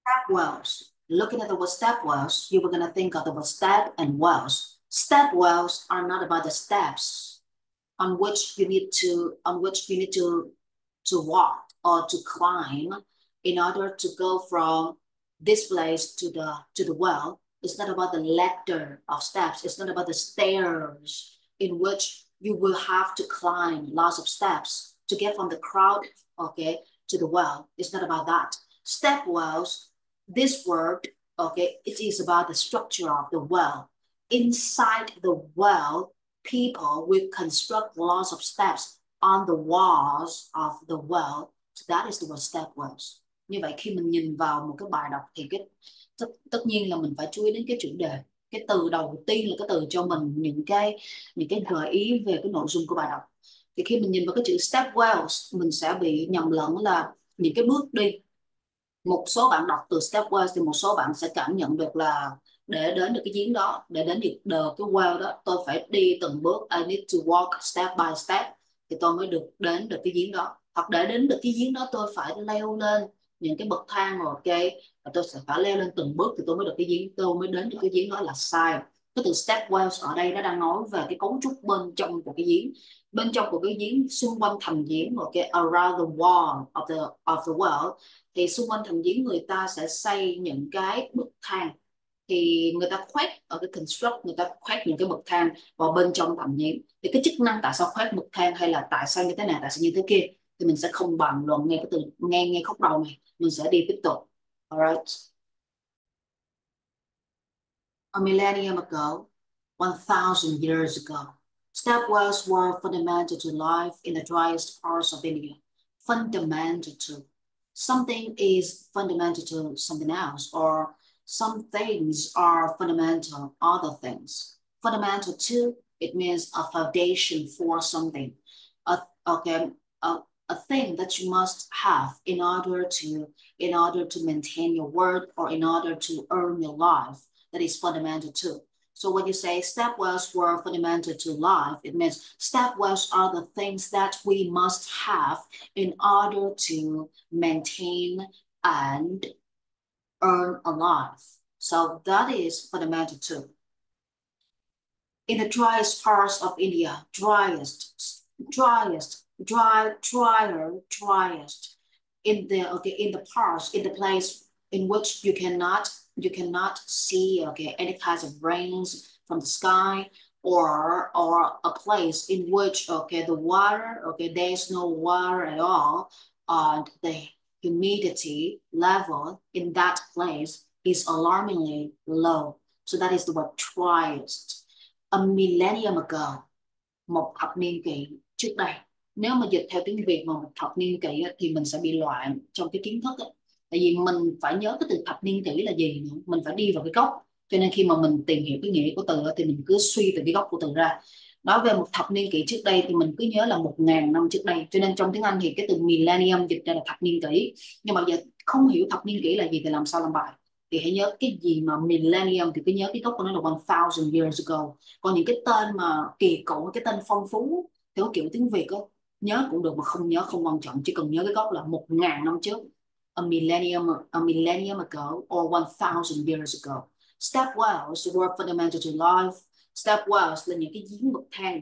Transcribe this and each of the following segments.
Step wells. Looking at the word step wells, you were going to think of the word step and wells. Step wells are not about the steps on which you need to walk or to climb in order to go from this place to the well. It's not about the ladder of steps. It's not about the stairs in which you will have to climb lots of steps to get from the crowd, okay, to the well. It's not about that. Step wells, this word, okay, it is about the structure of the well. Inside the well, people will construct lots of steps on the walls of the well. So that is the word step wells. Như vậy khi mình nhìn vào một cái bài đọc thì tất nhiên là mình phải chú ý đến cái chủ đề. Cái từ đầu tiên là cái từ cho mình những cái gợi ý về cái nội dung của bài đọc. Thì khi mình nhìn vào cái chữ step wells, mình sẽ bị nhầm lẫn là những cái bước đi. Một số bạn đọc từ step wells thì một số bạn sẽ cảm nhận được là để đến được cái giếng đó, để đến được cái well đó, tôi phải đi từng bước, I need to walk step by step thì tôi mới được đến được cái giếng đó. Hoặc để đến được cái giếng đó tôi phải leo lên những cái bậc thang, ok, và tôi sẽ phải leo lên từng bước thì tôi mới được cái giếng, tôi mới đến được cái giếng đó là sai. Cái từ step wells ở đây nó đang nói về cái cấu trúc bên trong của cái giếng. Bên trong của cái giếng, xung quanh thành giếng, ok, around the wall of the well, thì xung quanh thành giếng người ta sẽ xây những cái bậc thang, thì người ta khoét ở cái construct, người ta khoét những cái bậc thang vào bên trong thành giếng. Thì cái chức năng tại sao khoét bậc thang hay là tại sao như thế này, tại sao như thế kia thì mình sẽ không bàn luận ngay cái từ nghe khúc đầu này, mình sẽ đi tiếp tục. Alright. A millennium ago, 1,000 years ago, step wells were fundamental to life in the driest parts of India. Fundamental to. Something is fundamental to something else, or some things are fundamental other things. Fundamental to, it means a foundation for something. Okay, a thing that you must have in order to maintain your worth or in order to earn your life. That is fundamental to. So when you say step wells were fundamental to life, it means step wells are the things that we must have in order to maintain and earn a life. So that is fundamental to. In the driest parts of India, driest. In the parts, in the place in which you cannot see, okay, any kinds of rains from the sky, or a place in which, okay, the water, okay, there's no water at all, and the humidity level in that place is alarmingly low. So that is the word driest. A millennium ago, một thập niên kỷ trước đây. Nếu mà dịch theo tiếng Việt mà một thập niên kỷ thì mình sẽ bị loạn trong cái kiến thức. Tại vì mình phải nhớ cái từ thập niên kỷ là gì nữa. Mình phải đi vào cái gốc. Cho nên khi mà mình tìm hiểu cái nghĩa của từ thì mình cứ suy từ cái gốc của từ ra. Nói về một thập niên kỷ trước đây thì mình cứ nhớ là 1.000 năm trước đây. Cho nên trong tiếng Anh thì cái từ millennium dịch ra là thập niên kỷ. Nhưng mà giờ không hiểu thập niên kỷ là gì thì làm sao làm bài. Thì hãy nhớ cái gì mà millennium thì cứ nhớ cái gốc của nó là 1,000 years ago. Còn những cái tên mà kỳ cựu, cái tên phong phú theo kiểu tiếng Việt á, nhớ cũng được mà không nhớ không quan trọng, chỉ cần nhớ cái gốc là 1.000 năm trước. A millennium ago or 1,000 years ago. Step wells were fundamental to life. Step wells là những cái giếng bậc thang.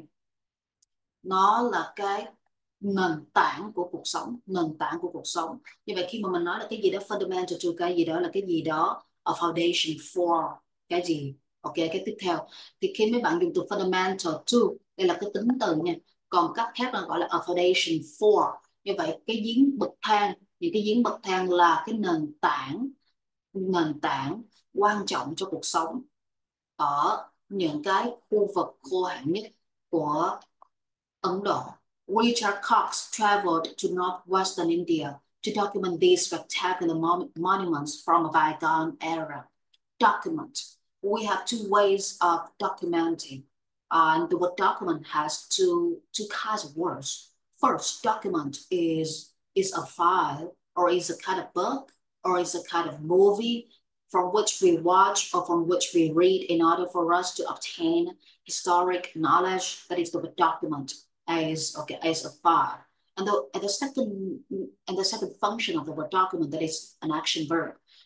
Nó là cái nền tảng của cuộc sống, nền tảng của cuộc sống. Như vậy khi mà mình nói là cái gì đó fundamental to cái gì đó là cái gì đó a foundation for cái gì, ok, cái tiếp theo thì khi mấy bạn dùng từ fundamental to, đây là cái tính từ nha, còn cách khác là gọi là a foundation for. Như vậy cái giếng bậc thang, những cái giếng bậc thang là cái nền tảng quan trọng cho cuộc sống ở những cái khu vực khô hạn nhất của Ấn Độ. Richard Cox traveled to northwestern India to document these spectacular monuments from a bygone era. Document. We have two ways of documenting. And the word document has two kinds of words. First, document is a file or is a kind of book or is a kind of movie from which we watch or from which we read in order for us to obtain historic knowledge. That is the word document. As a file, and the second function of the word document, that is an action verb.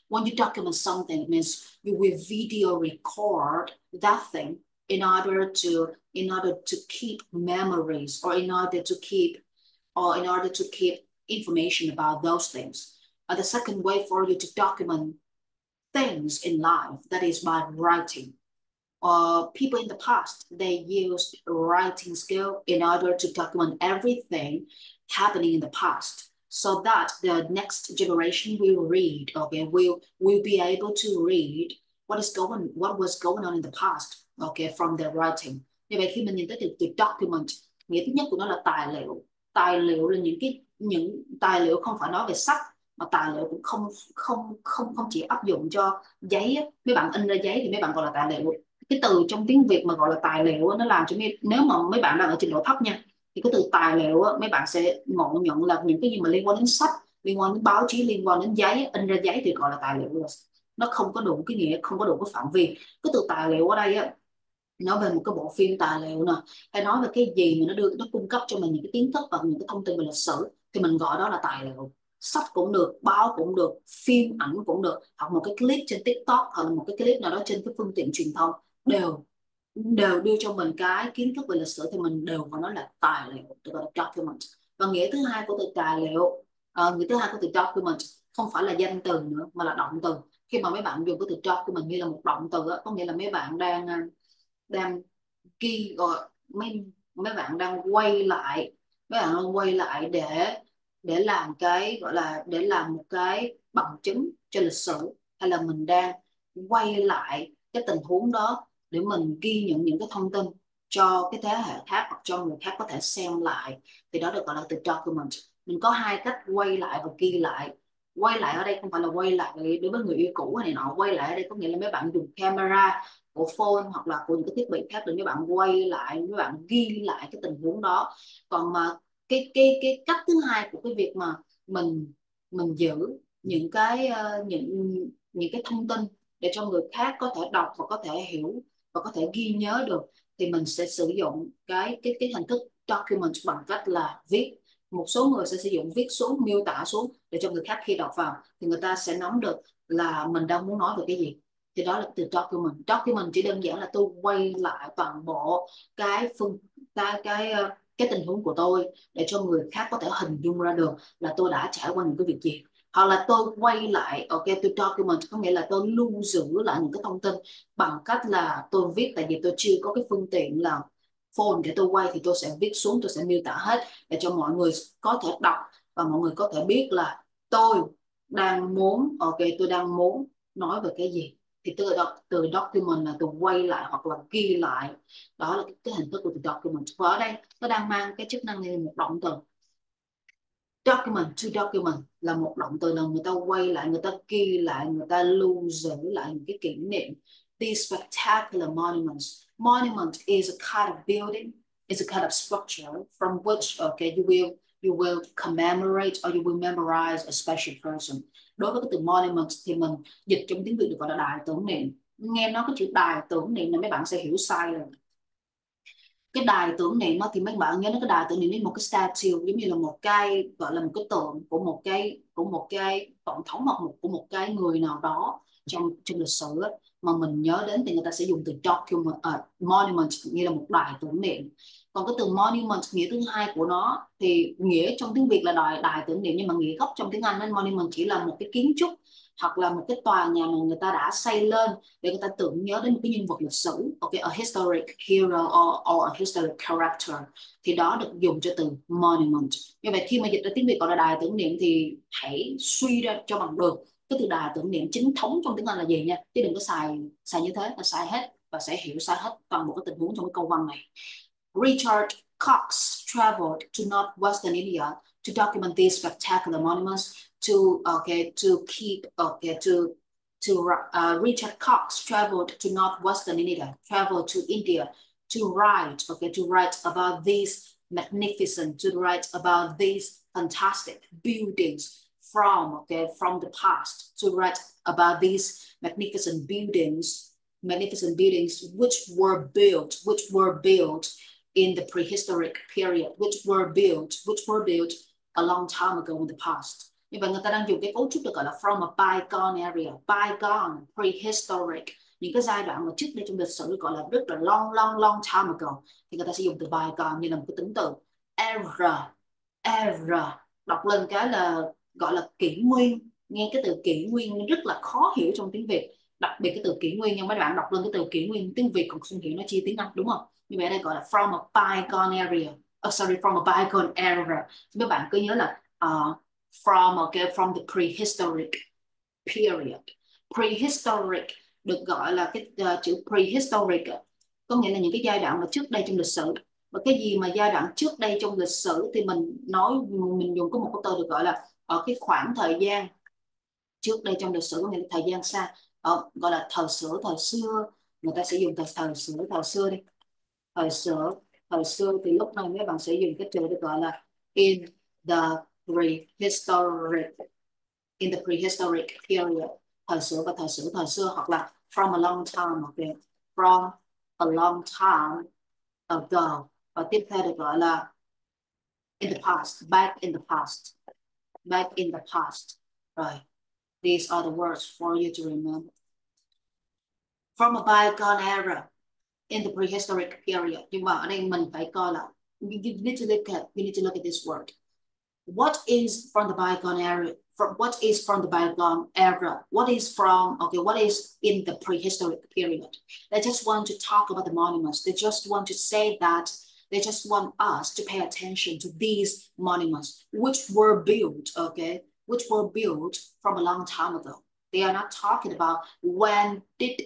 When you document something, it means you will video record that thing in order to keep memories, or in order to keep information about those things. The second way for you to document things in life, that is by writing. People in the past, they used writing skill in order to document everything happening in the past, so that the next generation will read, okay, will be able to read what was going on in the past, okay, from their writing. Như vậy khi mình nhìn tới từ document, nghĩa thứ nhất của nó là tài liệu. Tài liệu là những tài liệu không phải nói về sách, mà tài liệu cũng không không không không chỉ áp dụng cho giấy. Mấy bạn in ra giấy thì mấy bạn gọi là tài liệu. Cái từ trong tiếng Việt mà gọi là tài liệu nó làm cho nếu mà mấy bạn đang ở trình độ thấp nha, thì cái từ tài liệu mấy bạn sẽ ngộ nhận là những cái gì mà liên quan đến sách, liên quan đến báo chí, liên quan đến giấy, in ra giấy thì gọi là tài liệu rồi. Nó không có đủ cái nghĩa, không có đủ cái phạm vi. Cái từ tài liệu ở đây nói về một cái bộ phim tài liệu nè, hay nói về cái gì mà nó cung cấp cho mình những cái kiến thức và những cái thông tin về lịch sử, thì mình gọi đó là tài liệu. Sách cũng được, báo cũng được, phim ảnh cũng được, hoặc một cái clip trên TikTok, hoặc là một cái clip nào đó trên cái phương tiện truyền thông, đều đều đưa cho mình cái kiến thức về lịch sử, thì mình đều gọi nó là tài liệu, được gọi là document. Và nghĩa thứ hai của từ tài liệu, nghĩa thứ hai của từ document không phải là danh từ nữa, mà là động từ. Khi mà mấy bạn dùng cái từ document như là một động từ có nghĩa là mấy bạn đang ghi, gọi mấy mấy bạn đang quay lại, để làm cái gọi là để làm một cái bằng chứng cho lịch sử, hay là mình đang quay lại cái tình huống đó để mình ghi nhận những cái thông tin cho cái thế hệ khác, hoặc cho người khác có thể xem lại, thì đó được gọi là từ document. Mình có hai cách quay lại và ghi lại. Quay lại ở đây không phải là quay lại đối với người yêu cũ hay này nọ. Quay lại ở đây có nghĩa là mấy bạn dùng camera của phone hoặc là của những cái thiết bị khác để mấy bạn quay lại, mấy bạn ghi lại cái tình huống đó. Còn mà cái cách thứ hai của cái việc mà mình giữ những cái những cái thông tin để cho người khác có thể đọc và có thể hiểu và có thể ghi nhớ được, thì mình sẽ sử dụng cái hình thức document bằng cách là viết. Một số người sẽ sử dụng viết xuống, miêu tả xuống, để cho người khác khi đọc vào thì người ta sẽ nắm được là mình đang muốn nói về cái gì. Thì đó là từ document. Document chỉ đơn giản là tôi quay lại toàn bộ cái phương cái tình huống của tôi, để cho người khác có thể hình dung ra được là tôi đã trải qua những cái việc gì. Hoặc là tôi quay lại, ok, tôi document có nghĩa là tôi lưu giữ lại những cái thông tin bằng cách là tôi viết. Tại vì tôi chưa có cái phương tiện là phone để tôi quay, thì tôi sẽ viết xuống, tôi sẽ miêu tả hết để cho mọi người có thể đọc, và mọi người có thể biết là tôi tôi đang muốn nói về cái gì. Thì từ document là từ quay lại hoặc là ghi lại. Đó là cái hình thức của từ document. Và ở đây nó đang mang cái chức năng như một động từ. Document, to document là một động từ, là người ta quay lại, người ta ghi lại, người ta lưu giữ lại những cái kỷ niệm. These spectacular monuments. Monument is a kind of building, is a kind of structure from which, okay, you will commemorate or you will memorize a special person. Đối với cái từ monument thì mình dịch trong tiếng Việt được gọi là đài tưởng niệm. Nghe nói cái chữ đài tưởng niệm là mấy bạn sẽ hiểu sai rồi. Cái đài tưởng niệm thì mấy bạn nhớ, nó cái đài tưởng niệm đến một cái statue, giống như là một cái gọi là một cái tượng của một cái tổng thống, hoặc của một cái người nào đó trong lịch sử ấy, mà mình nhớ đến, thì người ta sẽ dùng từ document, monument như là một đài tưởng niệm. Còn cái từ monument nghĩa thứ hai của nó thì nghĩa trong tiếng Việt là đài tưởng niệm, nhưng mà nghĩa gốc trong tiếng Anh nên monument chỉ là một cái kiến trúc hoặc là một cái tòa nhà mà người ta đã xây lên để người ta tưởng nhớ đến một cái nhân vật lịch sử, okay, a historic hero or a historic character, thì đó được dùng cho từ monument. Như vậy khi mà dịch ra tiếng Việt gọi là đài tưởng niệm thì hãy suy ra cho bằng được cái từ đài tưởng niệm chính thống trong tiếng Anh là gì nha, chứ đừng có xài như thế là sai hết, và sẽ hiểu sai hết toàn bộ cái tình huống trong cái câu văn này. Richard Cox traveled to northwestern India to document these spectacular monuments. Richard Cox traveled to northwestern India, traveled to India to write about these fantastic buildings from the past, to write about these magnificent buildings which were built in the prehistoric period, which were built a long time ago in the past. Như vậy người ta đang dùng cái cấu trúc được gọi là from a bygone area, bygone, prehistoric, những cái giai đoạn mà trước đây trong lịch sử được gọi là rất là long time ago, thì người ta sẽ dùng từ bygone như là một cái tính từ. Era, era, đọc lên cái là gọi là kỷ nguyên. Nghe cái từ kỷ nguyên rất là khó hiểu trong tiếng Việt, đặc biệt cái từ kỷ nguyên, nhưng mấy bạn đọc lên cái từ kỷ nguyên tiếng Việt còn không hiểu nó chi tiếng Anh, đúng không? Như vậy đây gọi là from a bygone area, sorry, from a bygone era. Thì mấy bạn cứ nhớ là from the prehistoric period. Prehistoric được gọi là cái chữ prehistoric có nghĩa là những cái giai đoạn mà trước đây trong lịch sử. Và cái gì mà giai đoạn trước đây trong lịch sử thì mình dùng có một cái từ được gọi là ở cái khoảng thời gian trước đây trong lịch sử, có nghĩa là thời gian xa, gọi là thời xưa. Người ta sẽ dùng từ thời xưa đi. Thời xưa, thời xưa thì lúc này mấy bạn sẽ dùng cái từ được gọi là in the prehistoric, in the prehistoric period, thời xưa và thời xưa, hoặc là from a long time, okay, from a long time ago. Và tiếp theo được gọi là in the past, back in the past, back in the past. Rồi, these are the words for you to remember. From a bygone era, in the prehistoric period. Nhưng mà ở đây mình phải coi là you need to look at this word. What is from the bygone era? What is from the bygone era? What is from, okay, what is in the prehistoric period? They just want to talk about the monuments. They just want to say that they just want us to pay attention to these monuments, which were built, okay, which were built from a long time ago. They are not talking about when did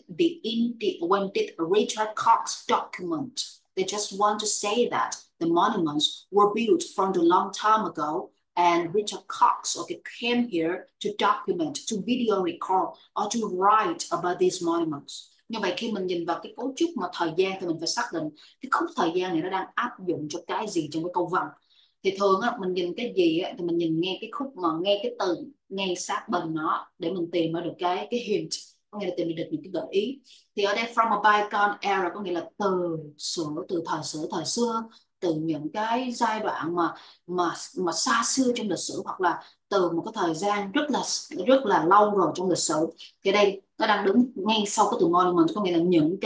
Richard Cox document. They just want to say that the monuments were built from a long time ago, and Richard Cox, okay, came here to document, to video record, or to write about these monuments. Như vậy khi mình nhìn vào cái cấu trúc mà thời gian thì mình phải xác định cái khúc thời gian này nó đang áp dụng cho cái gì trong cái câu văn. Thì thường á, mình nhìn cái gì á, thì mình nhìn nghe cái khúc, mà nghe cái từ ngay sát bên nó để mình tìm ra được cái hint, có nghĩa là tìm được những cái gợi ý. Thì ở đây from a bygone era có nghĩa là từ thời xưa, từ những cái giai đoạn mà xa xưa trong lịch sử, hoặc là từ một cái thời gian rất là lâu rồi trong lịch sử. Thì đây nó đang đứng ngay sau cái từ monument, có nghĩa là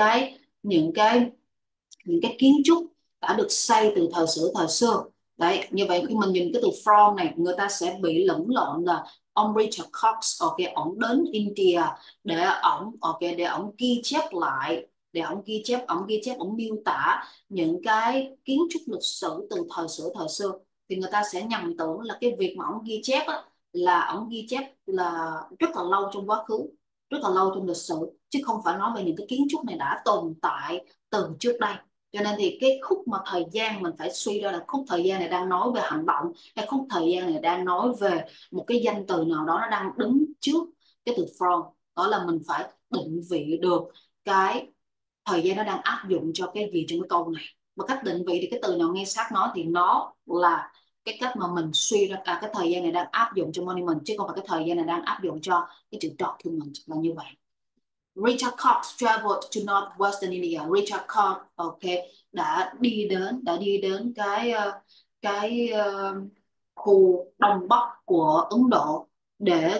những cái kiến trúc đã được xây từ thời xưa. Đấy, như vậy khi mình nhìn cái từ from này, người ta sẽ bị lẫn lộn là ông Richard Cox, ok, ông đến India để ông ghi chép lại, ông miêu tả những cái kiến trúc lịch sử từ thời xưa. Thì người ta sẽ nhầm tưởng là cái việc mà ông ghi chép á, là ông ghi chép là rất là lâu trong quá khứ, rất là lâu trong lịch sử, chứ không phải nói về những cái kiến trúc này đã tồn tại từ trước đây. Cho nên thì cái khúc mà thời gian mình phải suy ra là khúc thời gian này đang nói về hành động, hay khúc thời gian này đang nói về một cái danh từ nào đó nó đang đứng trước cái từ from. Đó là mình phải định vị được cái thời gian nó đang áp dụng cho cái gì trong cái câu này. Và cách định vị thì cái từ nào nghe sát nó thì nó là cái cách mà mình suy ra cái thời gian này đang áp dụng cho monument, chứ không phải cái thời gian này đang áp dụng cho cái chữ document, là như vậy. Richard Cox traveled to northwestern India. Richard Cox, okay, đã đi đến cái khu đông bắc của Ấn Độ để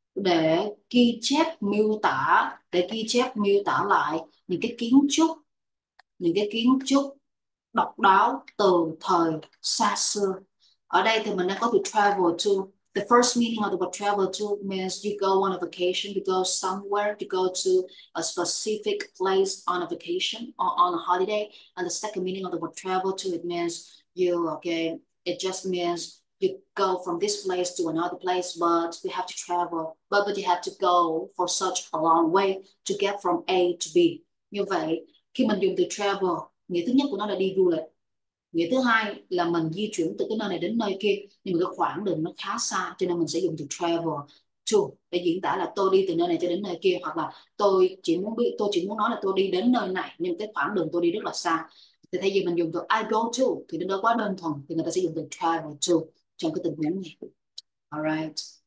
ghi chép miêu tả lại những cái kiến trúc độc đáo từ thời xa xưa. Ở đây thì mình đang có từ travel to. The first meaning of the word travel to means you go on a vacation, you go somewhere, you go to a specific place on a vacation or on a holiday. And the second meaning of the word travel to, it just means you go from this place to another place, but you have to travel, but you have to go for such a long way to get from A to B. Như vậy, khi mình dùng từ travel, nghĩa thứ nhất của nó là đi du lịch. Nghĩa thứ hai là mình di chuyển từ cái nơi này đến nơi kia, nhưng mà cái khoảng đường nó khá xa, cho nên mình sẽ dùng từ travel to để diễn tả là tôi đi từ nơi này cho đến nơi kia, hoặc là tôi chỉ muốn nói là tôi đi đến nơi này, nhưng cái khoảng đường tôi đi rất là xa. Thì thay vì mình dùng từ I go to thì nó quá đơn thuần, thì người ta sẽ dùng từ travel to trong cái tình huống này. Alright.